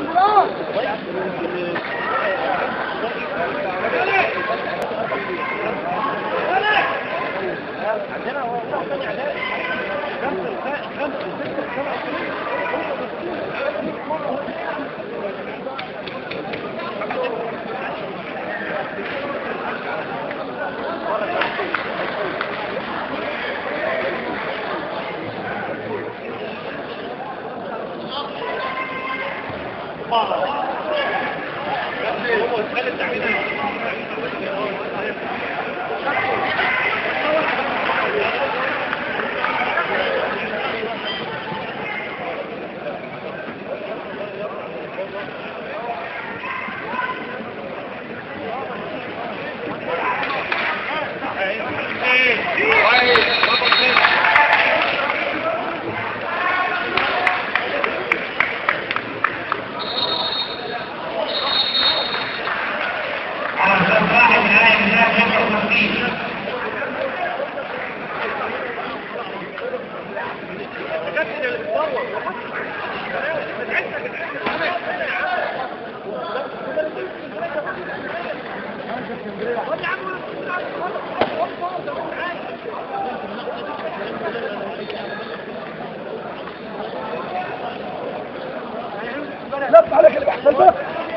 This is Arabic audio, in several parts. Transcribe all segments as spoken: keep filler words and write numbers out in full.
لف عليك اللي بحصل ده.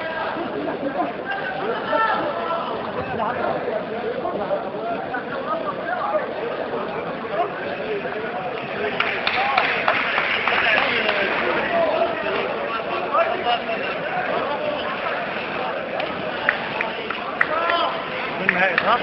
من النهائي صح؟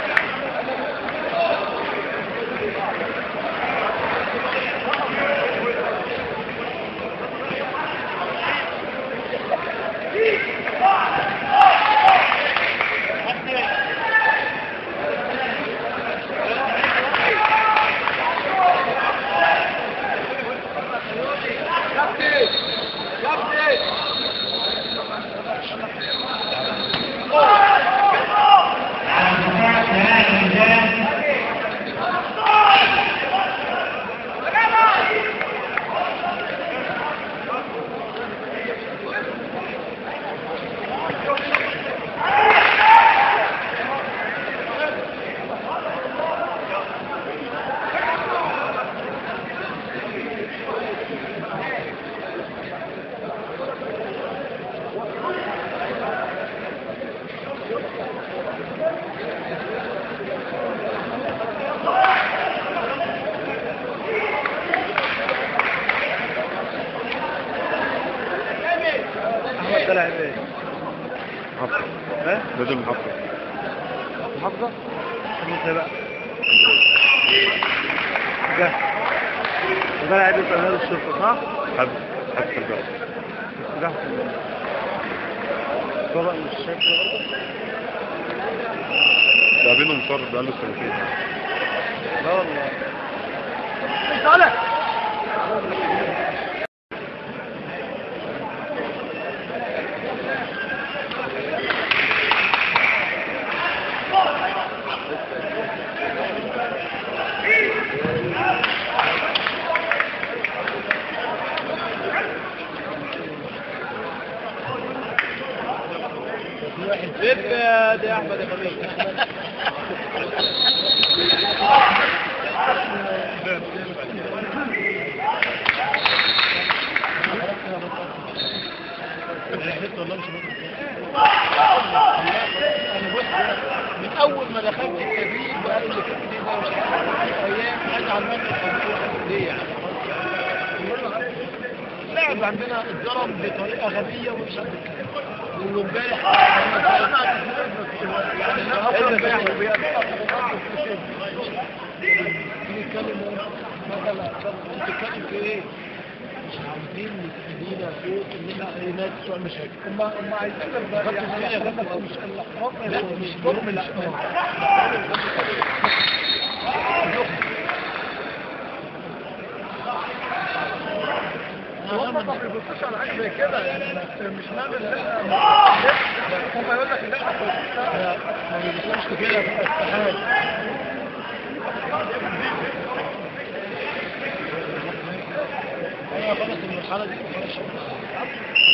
ده لاعب ايه؟ محافظة. ايه؟ نادي المحافظة. محافظة؟ مين ده بقى؟ ده ده لاعب ايه في نادي الشرطة صح؟ حد حد في الجو. ده طبعا مش شايف برضه؟ لاعبينه مصر بقاله سنتين. لا والله. تعالى. لف يا دي احمد يا خميس. من اول ما دخلت التدريب وقالوا لي كابتن ده مش عارف ايام اجعل منك ليه يعني اللاعب عندنا اتضرب بطريقه غبيه ومش عارف وامبارح بنتكلم مثلا بتتكلم في ايه؟ مش عاوزين ندينا صوت اننا ناس بتوع المشاكل هم هم عايزين يعني مش الاحراف لا مش ظلم لا هم ما بيبصوش على حاجه زي كده يعني مش نعمل هم يقول لك لا ما بيبصوش كده استحاله ايوه خلاص المرحله دي خلاص